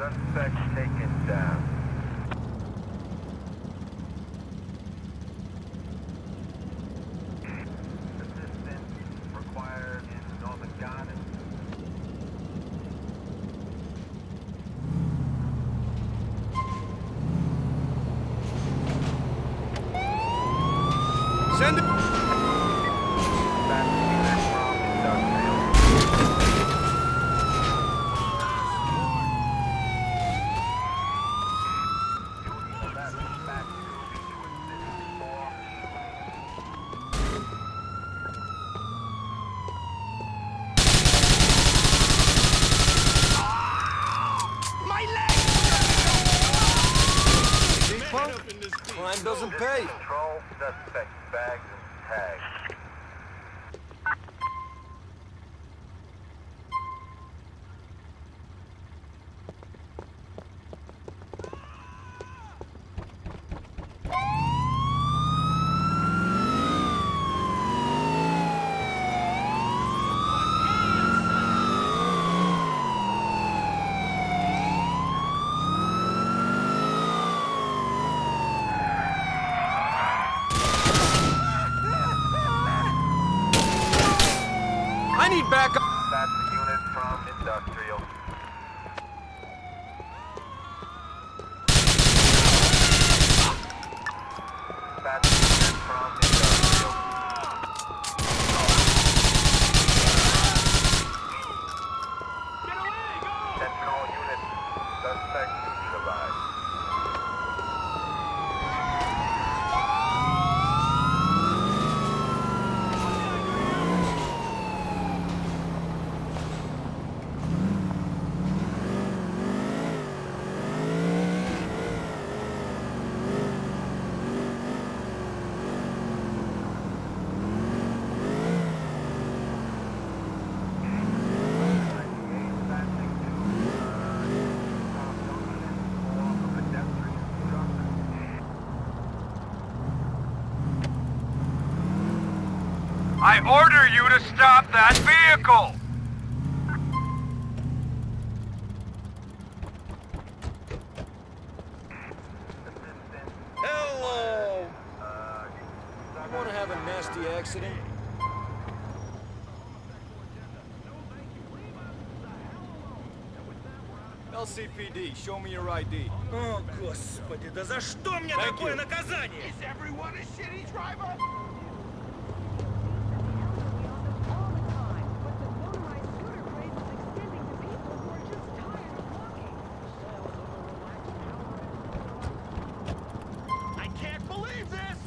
Suspect taken down. Assistance required in Northern Garden. Send it. Crime doesn't pay. Control suspect bags and tags. I need backup. That's the unit from Industrial. That's the unit from Industrial. Get away! Go! Sentinel unit. Suspect neutralized. I order you to stop that vehicle! Hello. I want to have a nasty accident. LCPD, show me your ID. О, Господи, да за что мне Thank такое you. наказание? Is everyone a shitty driver? all the time, but the motorized scooter craze is extending to people who are just tired of walking. I can't believe this!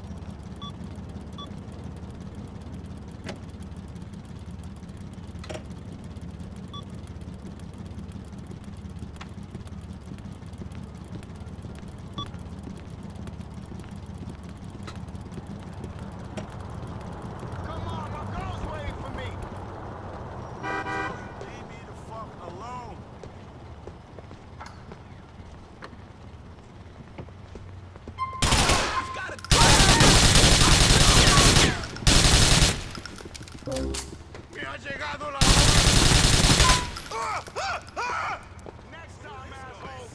Come on, my girl's waiting for me! Leave me the fuck alone! Me ha llegado la hora. Next time, assholes.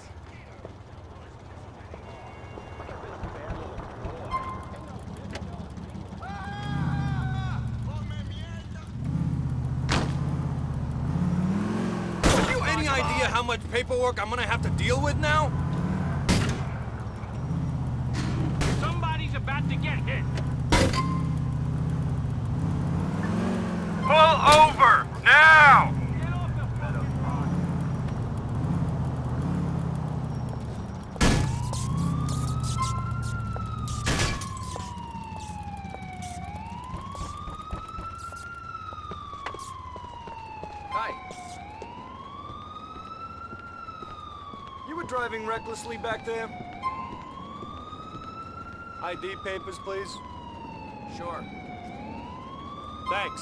Come mierda. Have you any idea how much paperwork I'm gonna have to deal with now? Somebody's about to get hit. Pull over now. Get off the fucking road. Hi. You were driving recklessly back there? ID papers, please. Sure. Thanks.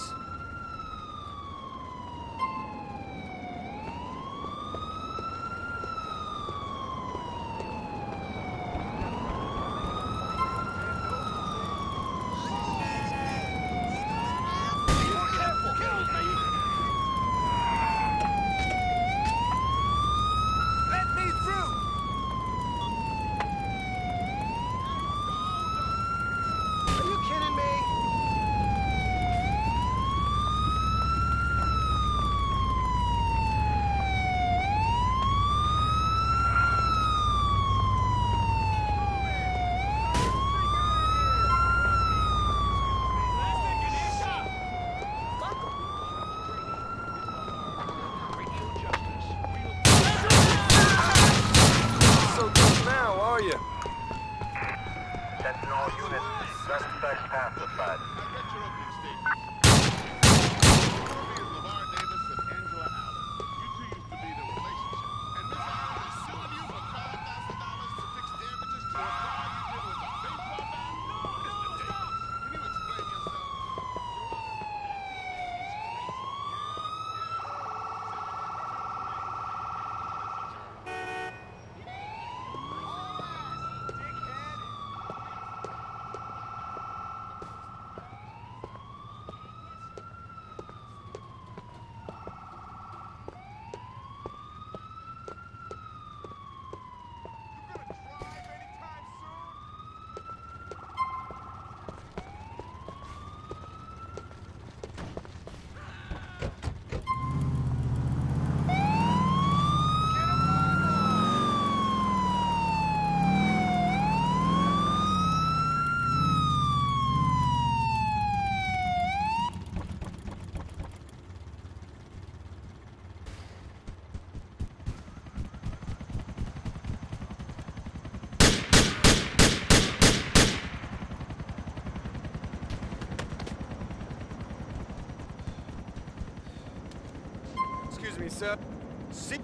Excuse me, sir. See?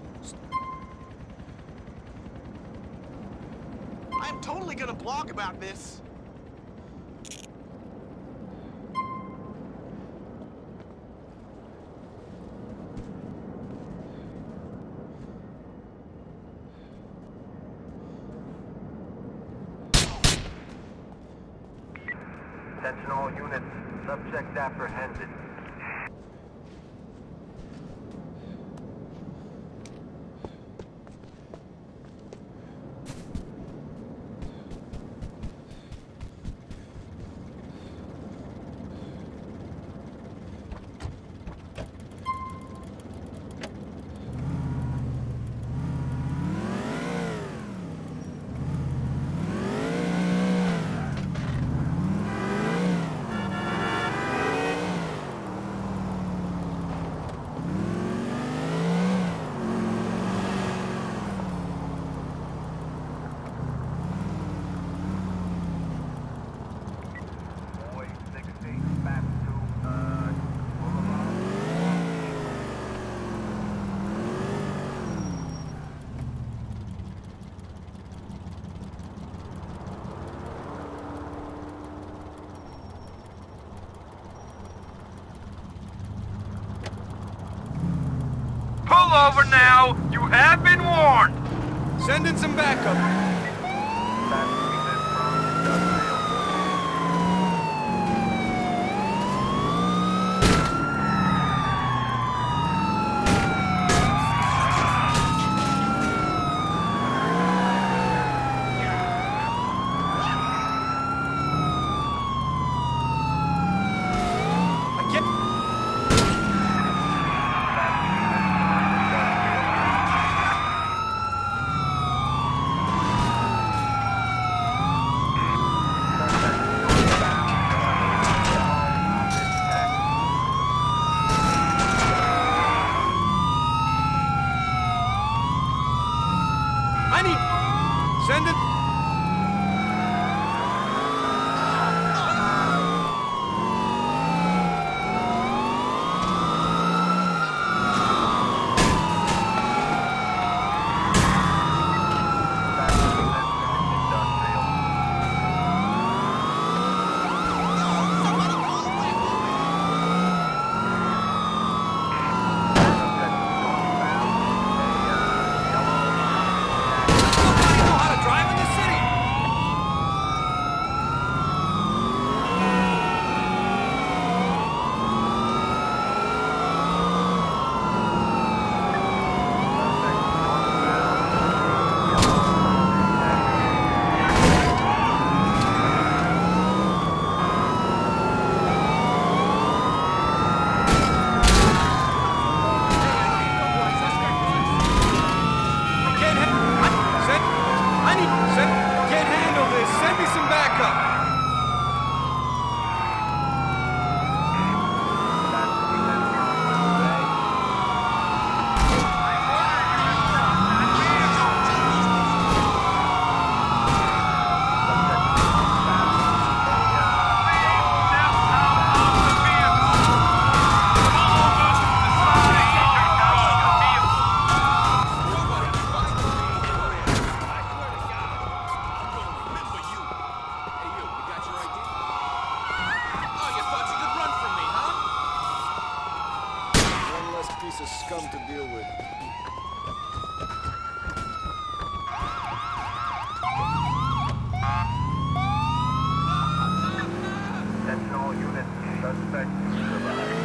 I'm totally gonna blog about this. Attention all units. Subject apprehended. Boy 60, back to, Boulevard. Pull over now! You have been warned! Send in some backup. Fast unit from industrial. I can't. I need. Send it. Nobody know how to drive in this city. Can't handle this. Send me some backup. One less piece of scum to deal with. Attention all units. Suspect neutralized.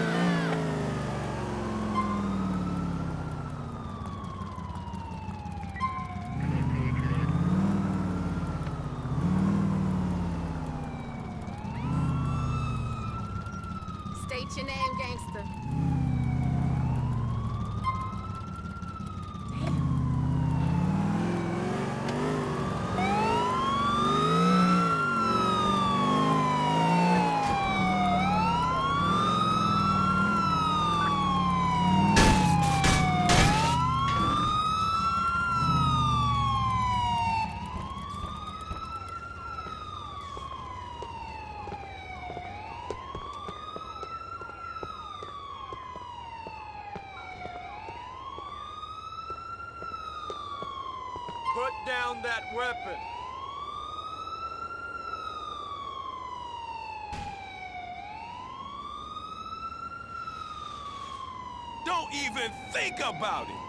State your name, gangster. down that weapon. Don't even think about it!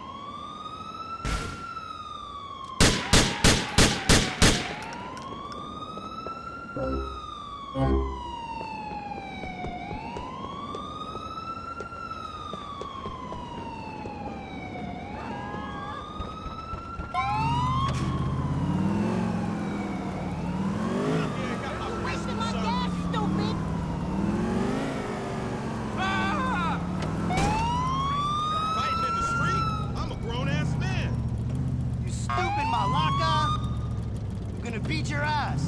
Wasting my gas, stupid! Fighting in the street? I'm a grown-ass man. You stupid malaka! I'm gonna beat your ass.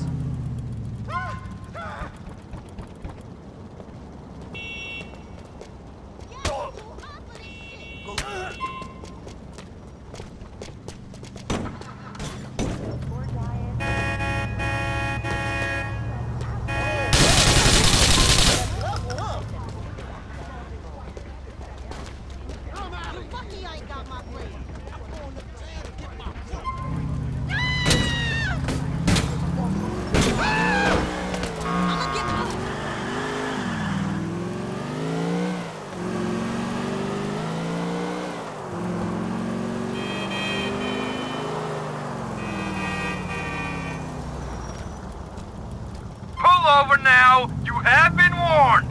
Lucky I ain't got my blade. I'ma get out. Pull over now! You have been warned!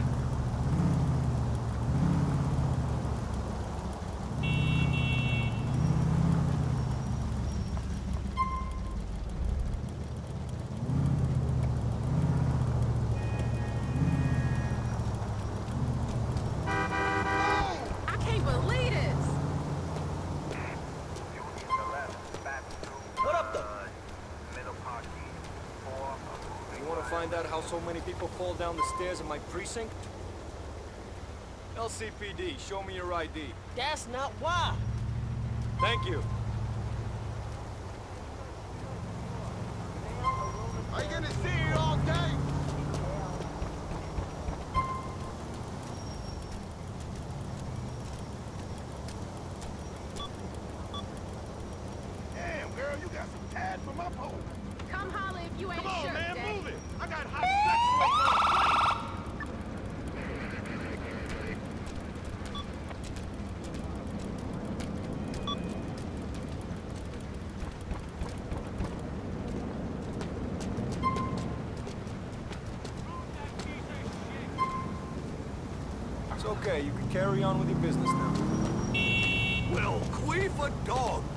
I can't believe this. You in the left, back to What up, though? middle parking. You want to find out how so many people fall down the stairs in my precinct? LCPD, show me your ID. That's not why. Thank you. Are you gonna sit here all day? Damn, girl, you got some tad for my pole. Come holler if you ain't Come on, sure, man, Daddy. move it. I got hot sex waiting on the plate. It's okay, you can carry on with your business now. Well, queef a dog